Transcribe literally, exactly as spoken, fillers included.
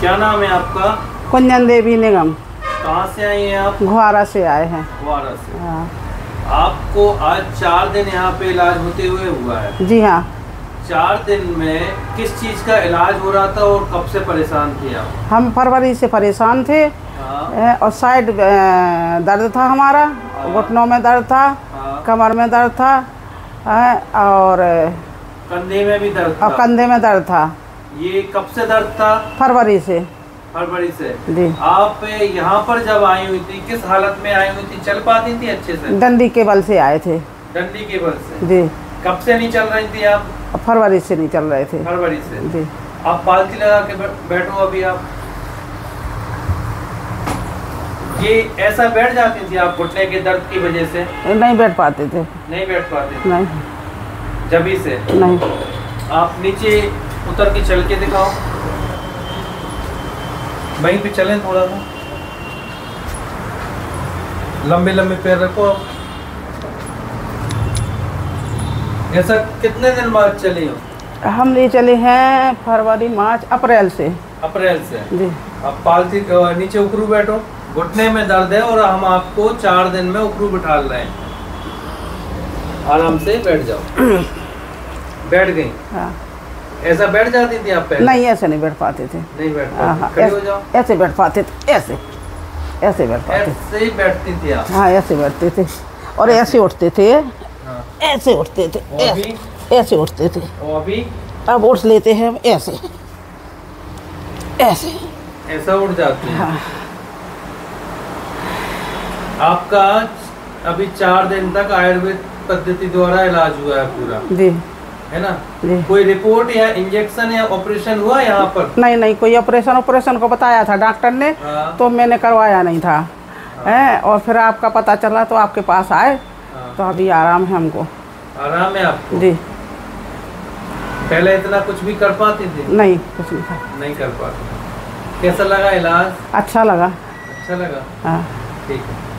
क्या नाम है आपका? कुंजन देवी निगम। कहाँ से आई हैं आप? घुआरा से आए हैं। घुआरा से। हाँ। आपको आज चार दिन यहाँ पे इलाज होते हुए हुआ है? जी हाँ। चार दिन में किस चीज़ का इलाज हो रहा था और कब से परेशान थे आप? हम फरवरी से परेशान थे। हाँ। और साइड दर्द था हमारा। हाँ। घुटनों में दर्द था। हाँ। कमर में दर्द था। और कंधे में भी दर्द था। और कंधे में दर्द था। ये कब से दर्द था? फरवरी से। फरवरी से जी। आप यहाँ पर जब आई हुई थी किस हालत में आई हुई थी? चल पाती थी अच्छे से? डंडी के बल से आए थे। डंडी के बल से? जी। कब से नहीं चल रही थी आप? फरवरी से नहीं चल रहे थे। फरवरी से। जी। आप पालती लगा के बैठो अभी आप। ये ऐसा बैठ जाती थी आप घुटने के दर्द की वजह से? नहीं बैठ पाते थे। नहीं बैठ पाते? नहीं। जभी से? नहीं। आप नीचे उतर के चल के दिखाओ। वहीं पे चलें थोड़ा सा। लंबे लंबे पैर रखो आप। ऐसा कितने दिन बाद चली हो? हम ले चले हैं फरवरी मार्च अप्रैल से। अप्रैल से? जी। आप पालती नीचे उकरू बैठो। घुटने में दर्द है और हम आपको चार दिन में उकरू बिठा रहे हैं। आराम से बैठ जाओ। बैठ गई? हाँ। ऐसा बैठ जाती थी आप पहले? नहीं, ऐसे नहीं बैठ पाते थे। नहीं बैठ पाते? खड़ी हो जाओ। ऐसे बैठ पाते थे। ऐसे ऐसे बैठ पाते। ऐसे ही बैठती थी आप? हाँ, ऐसे बैठते थे और ऐसे उठते थे। हाँ। ऐसे उठते थे। ऐसे, ऐसे उठते थे। और अभी? अब उठ लेते हैं ऐसे ऐसे। ऐसा उठ जाते हैं? हाँ। आपका अभी चार दिन तक आयुर्वेद पद्धति द्वारा इलाज हुआ है पूरा? जी। है ना? जी। कोई रिपोर्ट या इंजेक्शन या ऑपरेशन हुआ यहाँ पर? नहीं नहीं, कोई ऑपरेशन ऑपरेशन को बताया था डॉक्टर ने। हाँ। तो मैंने करवाया नहीं था। हाँ। है और फिर आपका पता चला तो आपके पास आए। हाँ। तो अभी आराम है हमको। आराम है आपको? जी। पहले इतना कुछ भी कर पाती थी? नहीं, कुछ नहीं था। नहीं कर पाती। कैसा लगा इलाज? अच्छा लगा। अच्छा लगा? हाँ। ठीक है।